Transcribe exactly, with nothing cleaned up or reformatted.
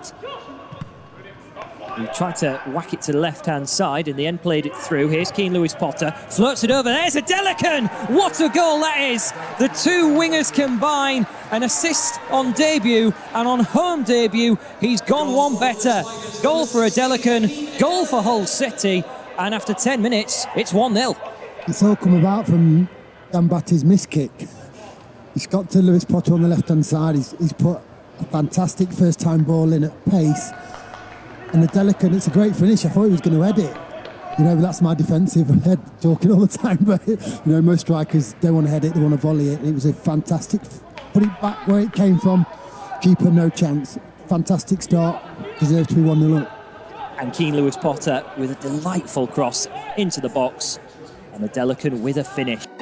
it. He tried to whack it to the left-hand side, in the end played it through. Here's Keane Lewis-Potter, floats it over, there's Adelakun! What a goal that is! The two wingers combine, an assist on debut, and on home debut, he's gone one better. Goal for Adelakun, goal for Hull City, and after ten minutes, it's one nil. It's all come about from Dan Batty's miss kick. He's got to Lewis-Potter on the left-hand side, he's, he's put a fantastic first-time ball in at pace. And Adelakun, it's a great finish. I thought he was going to head it. You know, that's my defensive head talking all the time. But, you know, most strikers don't want to head it, they want to volley it. It was a fantastic, put it back where it came from. Keeper, no chance. Fantastic start. Deserves to be one nil up. And Keane Lewis-Potter with a delightful cross into the box. And Adelakun with a finish.